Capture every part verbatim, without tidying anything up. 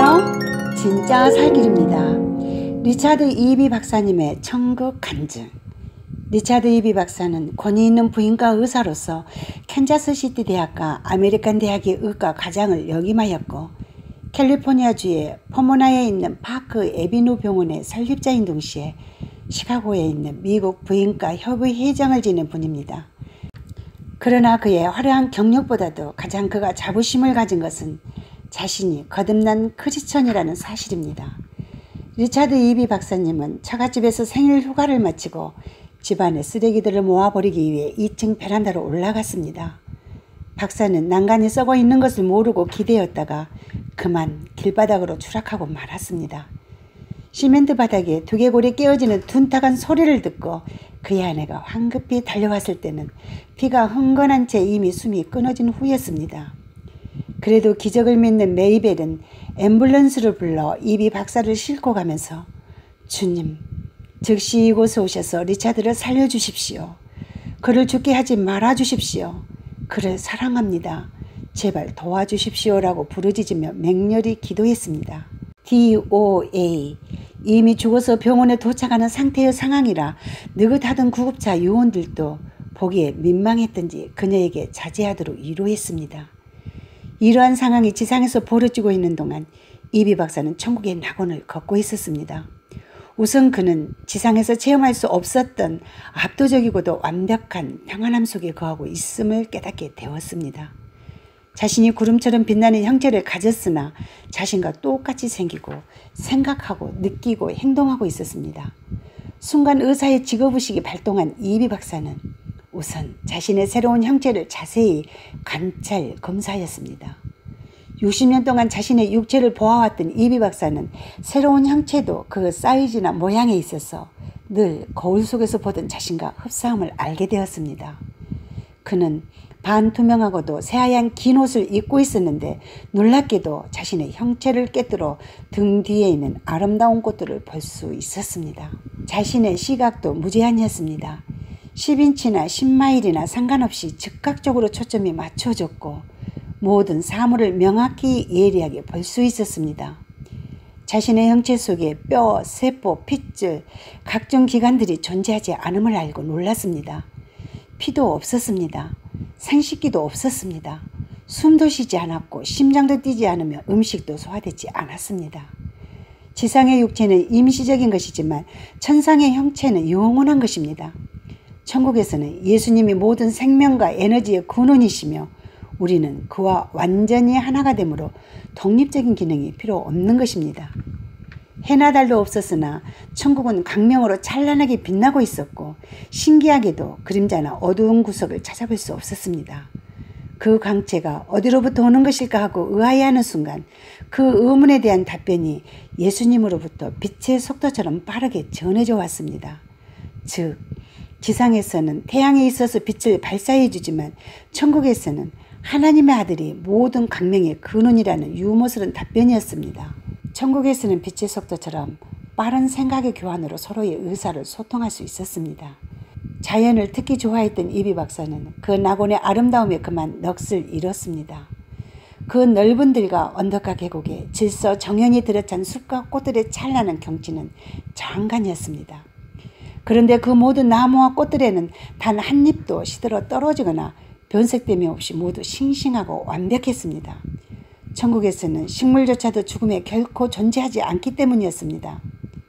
안녕하세요. 진짜 살길입니다. 리차드 이비 박사님의 천국 간증. 리차드 이비 박사는 권위 있는 부인과 의사로서 캔자스시티 대학과 아메리칸 대학의 의과 과장을 역임하였고 캘리포니아주의 포모나에 있는 파크 에비뉴 병원의 설립자인 동시에 시카고에 있는 미국 부인과 협의 회장을 지낸 분입니다. 그러나 그의 화려한 경력보다도 가장 그가 자부심을 가진 것은 자신이 거듭난 크리스천이라는 사실입니다. 리차드 이비 박사님은 처갓집에서 생일 휴가를 마치고 집안의 쓰레기들을 모아버리기 위해 이 층 베란다로 올라갔습니다. 박사는 난간이 썩어 있는 것을 모르고 기대었다가 그만 길바닥으로 추락하고 말았습니다. 시멘트 바닥에 두개골이 깨어지는 둔탁한 소리를 듣고 그의 아내가 황급히 달려왔을 때는 피가 흥건한 채 이미 숨이 끊어진 후였습니다. 그래도 기적을 믿는 메이벨은 앰뷸런스를 불러 이비 박사를 싣고 가면서 주님, 즉시 이곳에 오셔서 리차드를 살려주십시오. 그를 죽게 하지 말아주십시오. 그를 사랑합니다. 제발 도와주십시오라고 부르짖으며 맹렬히 기도했습니다. 디오에이 이미 죽어서 병원에 도착하는 상태의 상황이라 느긋하던 구급차 요원들도 보기에 민망했던지 그녀에게 자제하도록 위로했습니다. 이러한 상황이 지상에서 벌어지고 있는 동안 이비 박사는 천국의 낙원을 걷고 있었습니다. 우선 그는 지상에서 체험할 수 없었던 압도적이고도 완벽한 평안함 속에 거하고 있음을 깨닫게 되었습니다. 자신이 구름처럼 빛나는 형체를 가졌으나 자신과 똑같이 생기고 생각하고 느끼고 행동하고 있었습니다. 순간 의사의 직업의식이 발동한 이비 박사는 우선 자신의 새로운 형체를 자세히 관찰 검사하였습니다. 육십 년 동안 자신의 육체를 보아왔던 이비 박사는 새로운 형체도 그 사이즈나 모양에 있어서 늘 거울 속에서 보던 자신과 흡사함을 알게 되었습니다. 그는 반투명하고도 새하얀 긴 옷을 입고 있었는데 놀랍게도 자신의 형체를 깨뜨려 등 뒤에 있는 아름다운 꽃들을 볼 수 있었습니다. 자신의 시각도 무제한이었습니다. 십 인치나 십 마일이나 상관없이 즉각적으로 초점이 맞춰졌고 모든 사물을 명확히 예리하게 볼 수 있었습니다. 자신의 형체 속에 뼈, 세포, 핏줄, 각종 기관들이 존재하지 않음을 알고 놀랐습니다. 피도 없었습니다. 생식기도 없었습니다. 숨도 쉬지 않았고 심장도 뛰지 않으며 음식도 소화되지 않았습니다. 지상의 육체는 임시적인 것이지만 천상의 형체는 영원한 것입니다. 천국에서는 예수님이 모든 생명과 에너지의 근원이시며 우리는 그와 완전히 하나가 되므로 독립적인 기능이 필요 없는 것입니다. 해나 달도 없었으나 천국은 광명으로 찬란하게 빛나고 있었고 신기하게도 그림자나 어두운 구석을 찾아볼 수 없었습니다. 그 광채가 어디로부터 오는 것일까 하고 의아해하는 순간 그 의문에 대한 답변이 예수님으로부터 빛의 속도처럼 빠르게 전해져 왔습니다. 즉 지상에서는 태양이 있어서 빛을 발사해 주지만 천국에서는 하나님의 아들이 모든 광명의 근원이라는 유머스러운 답변이었습니다. 천국에서는 빛의 속도처럼 빠른 생각의 교환으로 서로의 의사를 소통할 수 있었습니다. 자연을 특히 좋아했던 이비 박사는 그 낙원의 아름다움에 그만 넋을 잃었습니다. 그 넓은 들과 언덕가 계곡에 질서 정연이 들어찬 숲과 꽃들의 찬란한 경치는 장관이었습니다. 그런데 그 모든 나무와 꽃들에는 단 한 잎도 시들어 떨어지거나 변색됨이 없이 모두 싱싱하고 완벽했습니다. 천국에서는 식물조차도 죽음에 결코 존재하지 않기 때문이었습니다.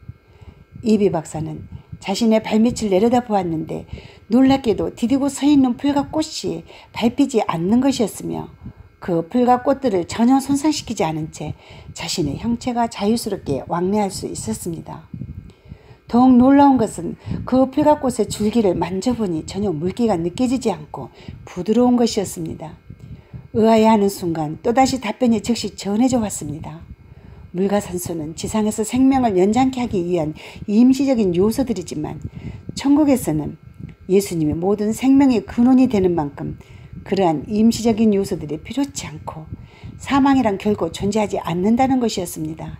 이비 박사는 자신의 발밑을 내려다 보았는데 놀랍게도 디디고 서 있는 풀과 꽃이 밟히지 않는 것이었으며 그 풀과 꽃들을 전혀 손상시키지 않은 채 자신의 형체가 자유스럽게 왕래할 수 있었습니다. 더욱 놀라운 것은 그 풀과 꽃의 줄기를 만져보니 전혀 물기가 느껴지지 않고 부드러운 것이었습니다. 의아해하는 순간 또다시 답변이 즉시 전해져 왔습니다. 물과 산소는 지상에서 생명을 연장케 하기 위한 임시적인 요소들이지만 천국에서는 예수님이 모든 생명의 근원이 되는 만큼 그러한 임시적인 요소들이 필요치 않고 사망이란 결코 존재하지 않는다는 것이었습니다.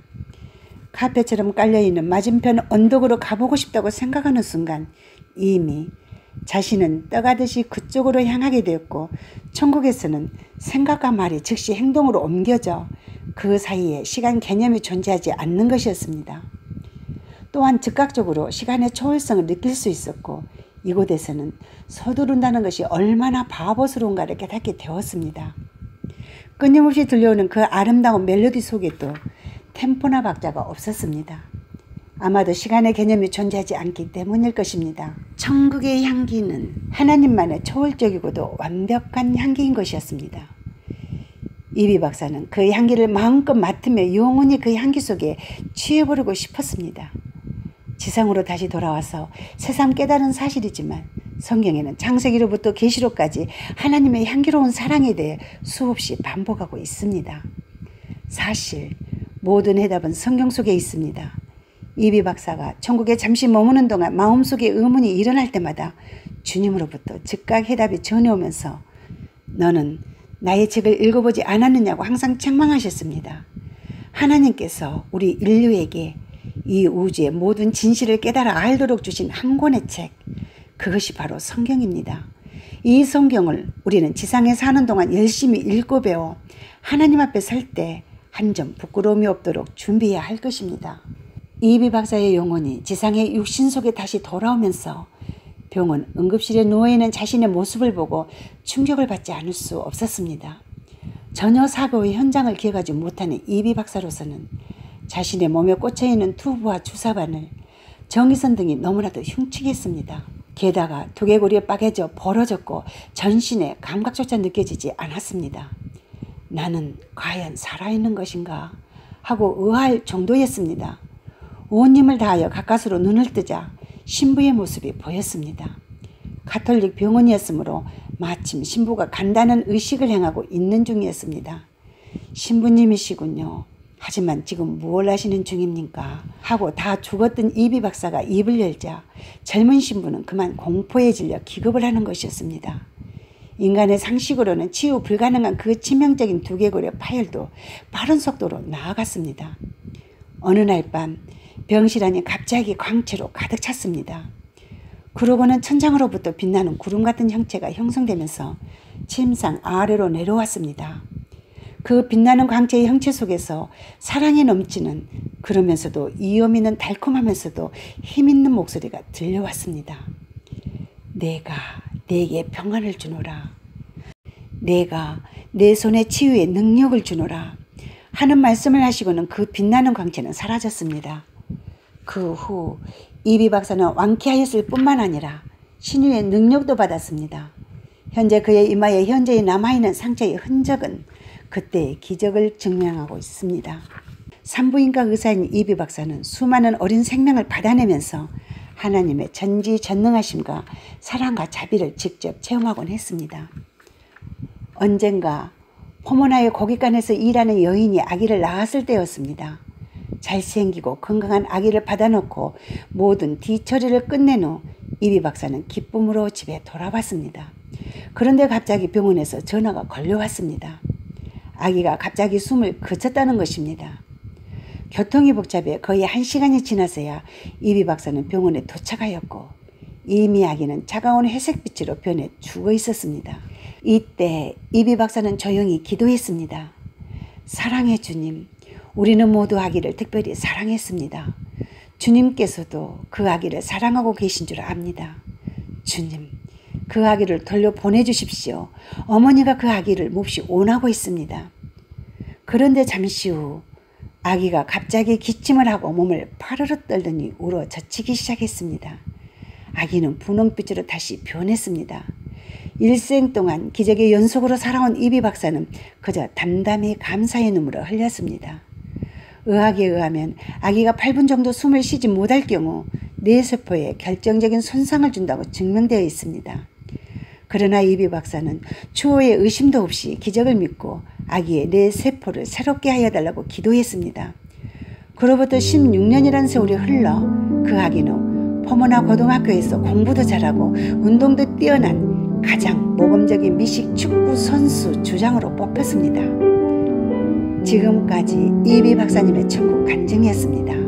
카페처럼 깔려있는 맞은편 언덕으로 가보고 싶다고 생각하는 순간 이미 자신은 떠가듯이 그쪽으로 향하게 되었고 천국에서는 생각과 말이 즉시 행동으로 옮겨져 그 사이에 시간 개념이 존재하지 않는 것이었습니다. 또한 즉각적으로 시간의 초월성을 느낄 수 있었고 이곳에서는 서두른다는 것이 얼마나 바보스러운가를 깨닫게 되었습니다. 끊임없이 들려오는 그 아름다운 멜로디 속에도 템포나 박자가 없었습니다. 아마도 시간의 개념이 존재하지 않기 때문일 것입니다. 천국의 향기는 하나님만의 초월적이고도 완벽한 향기인 것이었습니다. 이비 박사는 그 향기를 마음껏 맡으며 영원히 그 향기 속에 취해버리고 싶었습니다. 지상으로 다시 돌아와서 새삼 깨달은 사실이지만 성경에는 창세기로부터 계시록까지 하나님의 향기로운 사랑에 대해 수없이 반복하고 있습니다. 사실 모든 해답은 성경 속에 있습니다. 이비 박사가 천국에 잠시 머무는 동안 마음속에 의문이 일어날 때마다 주님으로부터 즉각 해답이 전해오면서 너는 나의 책을 읽어보지 않았느냐고 항상 책망하셨습니다. 하나님께서 우리 인류에게 이 우주의 모든 진실을 깨달아 알도록 주신 한 권의 책, 그것이 바로 성경입니다. 이 성경을 우리는 지상에 사는 동안 열심히 읽고 배워 하나님 앞에 설 때 한 점 부끄러움이 없도록 준비해야 할 것입니다. 이비 박사의 영혼이 지상의 육신 속에 다시 돌아오면서 병원 응급실에 누워있는 자신의 모습을 보고 충격을 받지 않을 수 없었습니다. 전혀 사고의 현장을 기억하지 못하는 이비 박사로서는 자신의 몸에 꽂혀있는 튜브와 주사바늘, 전기선 등이 너무나도 흉측했습니다. 게다가 두개골이 빠개져 벌어졌고 전신에 감각조차 느껴지지 않았습니다. 나는 과연 살아있는 것인가 하고 의아할 정도였습니다. 온 힘을 다하여 가까스로 눈을 뜨자 신부의 모습이 보였습니다. 가톨릭 병원이었으므로 마침 신부가 간단한 의식을 행하고 있는 중이었습니다. 신부님이시군요. 하지만 지금 무엇 하시는 중입니까? 하고 다 죽었던 이비 박사가 입을 열자 젊은 신부는 그만 공포에 질려 기겁을 하는 것이었습니다. 인간의 상식으로는 치유 불가능한 그 치명적인 두개골의 파열도 빠른 속도로 나아갔습니다. 어느 날 밤 병실 안이 갑자기 광채로 가득 찼습니다. 그러고는 천장으로부터 빛나는 구름 같은 형체가 형성되면서 침상 아래로 내려왔습니다. 그 빛나는 광채의 형체 속에서 사랑이 넘치는, 그러면서도 이염 있는 달콤하면서도 힘있는 목소리가 들려왔습니다. 내가 내게 평안을 주노라. 내가 내 손에 치유의 능력을 주노라. 하는 말씀을 하시고는 그 빛나는 광채는 사라졌습니다. 그 후 이비 박사는 완쾌하였을 뿐만 아니라 신유의 능력도 받았습니다. 현재 그의 이마에 현재히 남아있는 상처의 흔적은 그때의 기적을 증명하고 있습니다. 산부인과 의사인 이비 박사는 수많은 어린 생명을 받아내면서 하나님의 전지전능하심과 사랑과 자비를 직접 체험하곤 했습니다. 언젠가 포모나의 고깃간에서 일하는 여인이 아기를 낳았을 때였습니다. 잘생기고 건강한 아기를 받아놓고 모든 뒤처리를 끝낸 후 이비 박사는 기쁨으로 집에 돌아왔습니다. 그런데 갑자기 병원에서 전화가 걸려왔습니다. 아기가 갑자기 숨을 그쳤다는 것입니다. 교통이 복잡해 거의 한 시간이 지나서야 이비 박사는 병원에 도착하였고 이미 아기는 차가운 회색빛으로 변해 죽어 있었습니다. 이때 이비 박사는 조용히 기도했습니다. 사랑의 주님, 우리는 모두 아기를 특별히 사랑했습니다. 주님께서도 그 아기를 사랑하고 계신 줄 압니다. 주님, 그 아기를 돌려보내주십시오. 어머니가 그 아기를 몹시 원하고 있습니다. 그런데 잠시 후 아기가 갑자기 기침을 하고 몸을 파르르 떨더니 울어 젖히기 시작했습니다. 아기는 분홍빛으로 다시 변했습니다. 일생 동안 기적의 연속으로 살아온 이비 박사는 그저 담담히 감사의 눈물을 흘렸습니다. 의학에 의하면 아기가 팔 분 정도 숨을 쉬지 못할 경우 뇌세포에 결정적인 손상을 준다고 증명되어 있습니다. 그러나 이비 박사는 추호의 의심도 없이 기적을 믿고 아기의 뇌세포를 새롭게 하여 달라고 기도했습니다. 그로부터 십육 년이라는 세월이 흘러 그 아기는 포모나 고등학교에서 공부도 잘하고 운동도 뛰어난 가장 모범적인 미식 축구 선수 주장으로 뽑혔습니다. 지금까지 이비 박사님의 천국 간증이었습니다.